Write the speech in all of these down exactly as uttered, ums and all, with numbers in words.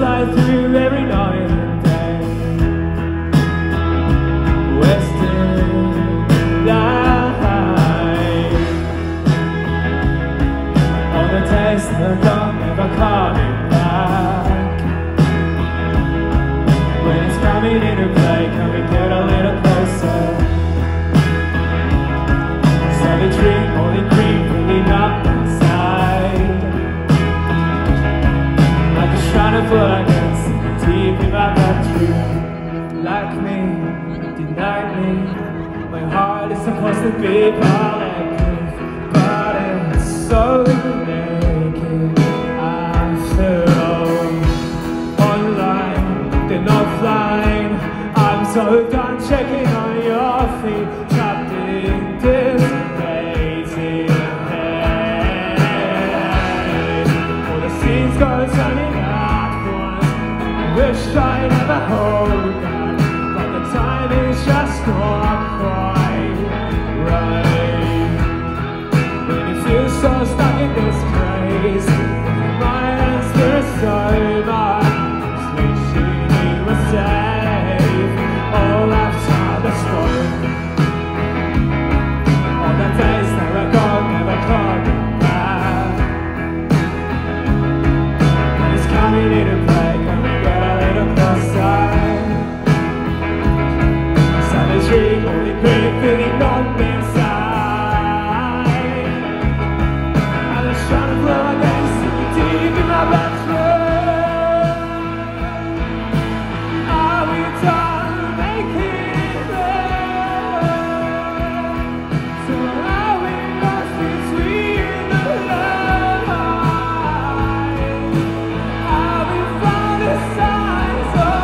fly through every night and day. Western light, all the taste of love never coming back. When it's coming into play, can we get a little closer? Savagery, holy cream, filling up inside. Like a shrine of blackness, deep in my bedroom. Like me, deny me. My heart is supposed to be bulletproof, but it's so naked. I feel online, then offline. I'm so done checking on your feet, trapped in this crazy head. All the scenes go turning at once. I wish I never hold back, but the time is just not quite right. When you feel so stuck in this place, my hands are so much. Wishing you were safe. All after the storm, all the days never gone, never coming back. When it's coming into play, can we get a little closer? Savagery, only green, feeling on the inside. I was trying to blow against you deep in my bedroom. Are we done making love? So are we lost between the lines? Have we found the signs of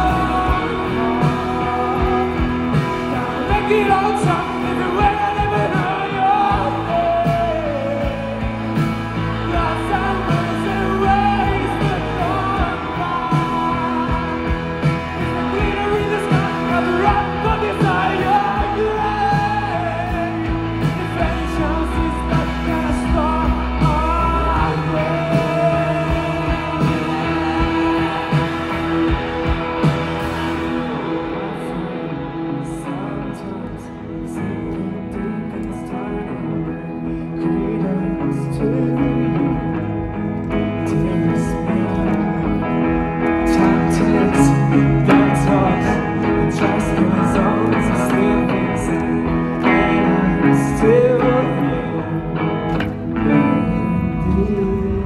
love? Gotta make it all time, everywhere, living on your face. Lost and lost and wasted on mine. Is the glitter in the sky, of the rock on the side of your grave? If any chance is not gonna stop our way. Sometimes sinking deep in this tiny credence to tactics, that talks, and trust goes on to sleep inside, and I'm still here, baby.